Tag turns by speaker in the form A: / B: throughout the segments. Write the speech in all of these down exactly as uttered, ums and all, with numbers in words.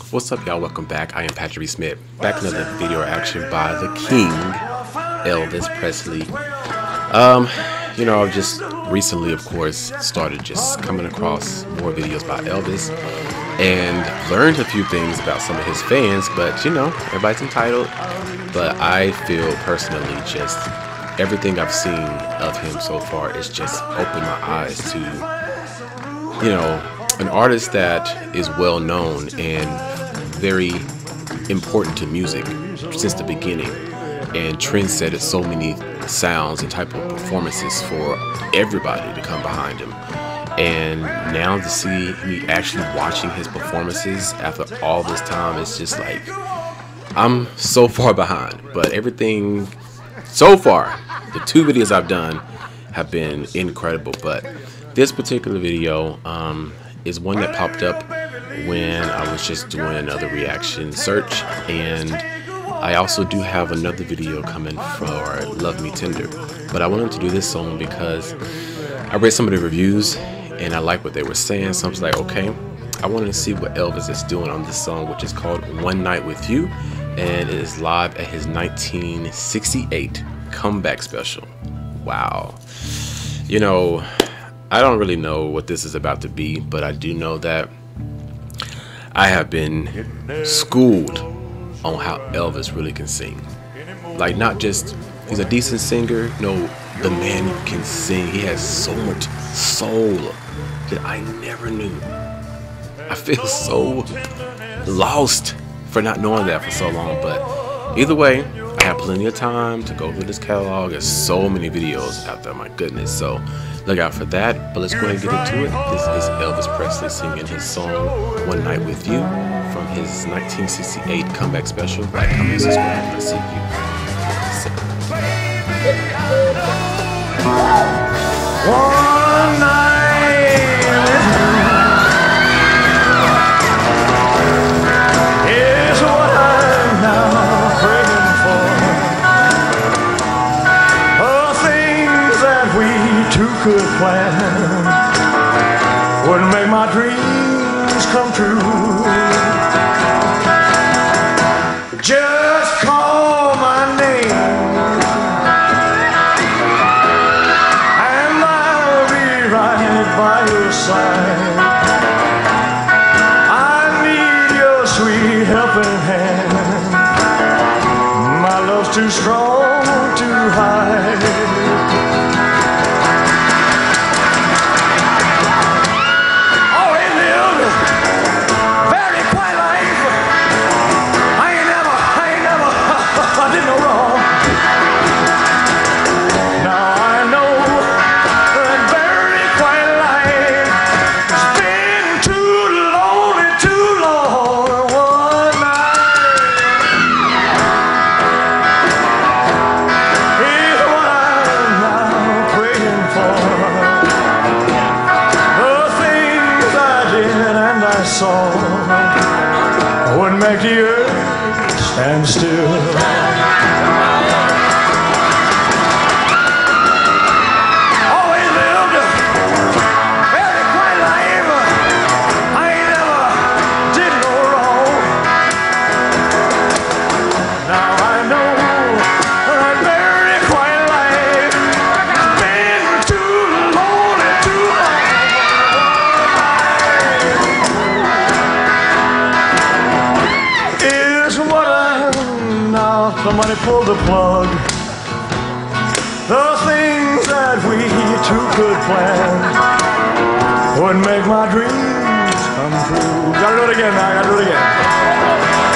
A: What's up, y'all? Welcome back. I am Patrick B. Smith. Back in another video reaction by the King, Elvis Presley. Um, you know, I've just recently, of course, started just coming across more videos about Elvis and learned a few things about some of his fans, but you know, everybody's entitled. But I feel personally just everything I've seen of him so far is just opened my eyes to, you know, an artist that is well known and very important to music since the beginning, and trendsetted so many sounds and type of performances for everybody to come behind him. And now to see me actually watching his performances after all this time, it's just like I'm so far behind. But everything so far, the two videos I've done have been incredible. But this particular video um, is one that popped up when I was just doing another reaction search, and I also do have another video coming for Love Me Tender, but I wanted to do this song because I read some of the reviews and I like what they were saying, so I was like, okay, I wanted to see what Elvis is doing on this song, which is called One Night With You, and it is live at his nineteen sixty-eight comeback special. Wow. You know, I don't really know what this is about to be, but I do know that I have been schooled on how Elvis really can sing. Like, not just he's a decent singer, no, the man can sing. He has so much soul that I never knew. I feel so lost for not knowing that for so long, but either way, I have plenty of time to go through this catalog. There's so many videos out there, my goodness, so look out for that. But let's go ahead and get into it. This is Elvis Presley singing his song One Night With You from his nineteen sixty-eight comeback special. Like, comment, subscribe, and I'll see you.
B: One night with you is what I'm now praying for. The things that we two could plan would make my dreams come true. Just call my name and I'll be right by your side. I need your sweet helping hand. My love's too strong to hide. Would make the earth stand still. Somebody pull the plug. The things that we two could plan would make my dreams come true. Gotta do it again now, gotta do it again.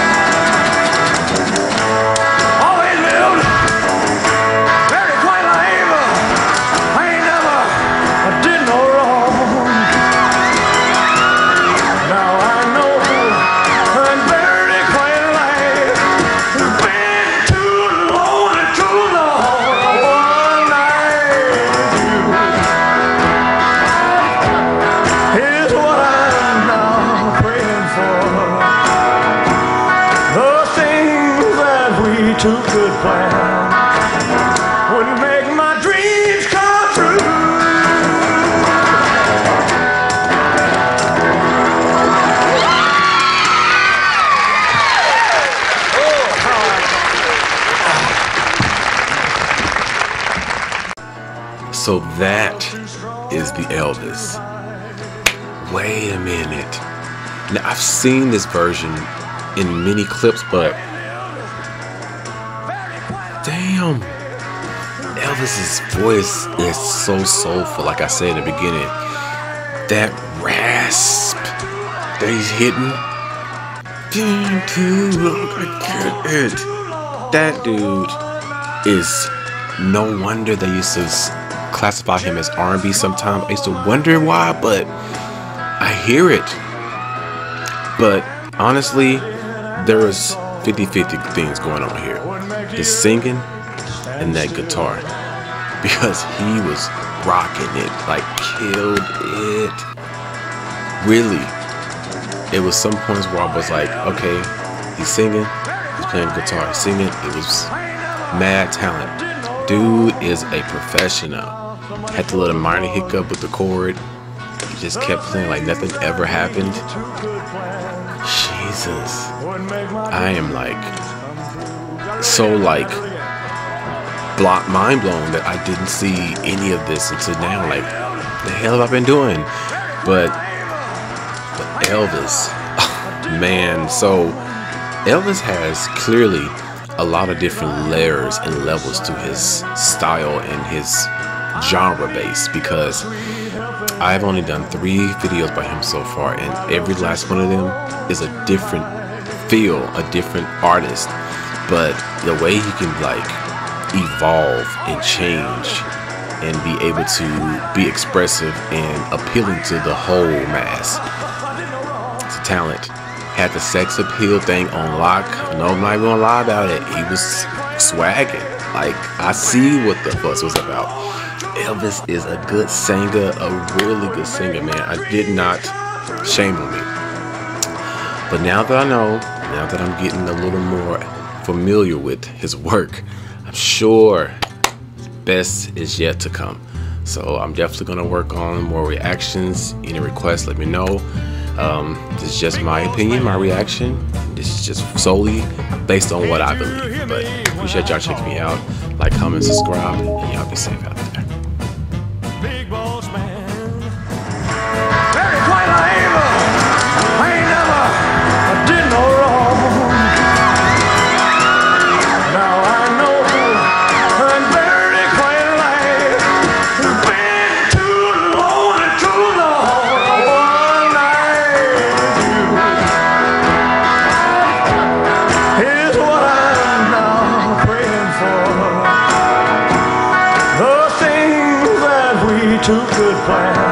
B: Always lived very quiet life. I ain't never I did no wrong. Now I know that very quiet life has been too lonely, too long. One night with you is what I'm now praying for. The things that we two could plan would make my dreams come true.
A: So that is the Elvis. Wait a minute. Now I've seen this version in many clips, but damn, Elvis's voice is so soulful. Like I said in the beginning, that rasp that he's hitting, I get it. That dude is, no wonder they used to classify him as R and B sometimes. I used to wonder why, but I hear it. But honestly, there's fifty fifty things going on here. His singing and that guitar. Because he was rocking it, like killed it. Really. It was some points where I was like, okay, he's singing, he's playing guitar, he's singing. It was mad talent. Dude is a professional. Had to let a minor hiccup with the chord. He just kept playing like nothing ever happened. Jesus. I am like so like block mind blown that I didn't see any of this until now. Like, the hell have I been doing? But, but Elvis, oh, man. So Elvis has clearly a lot of different layers and levels to his style and his genre base, because I've only done three videos by him so far, and every last one of them is a different feel, a different artist. But the way he can like evolve and change and be able to be expressive and appealing to the whole mass, it's a talent. Had the sex appeal thing on lock. No, I'm not gonna lie about it. He was swagging. Like, I see what the fuss was about. Elvis is a good singer, a really good singer, man. I did not shame on me. But now that I know, now that I'm getting a little more familiar with his work, I'm sure best is yet to come. So I'm definitely gonna work on more reactions. Any requests, let me know. Um, this is just my opinion, my reaction. This is just solely based on what I believe. But appreciate y'all checking me out. Like, comment, subscribe, and y'all be safe out there.
B: Big boss man. Very quite lame. I ain't never I did no wrong. Now I know I'm very quite lame. Been too long and too long. One night is what I'm now praying for. The things that we two could plan.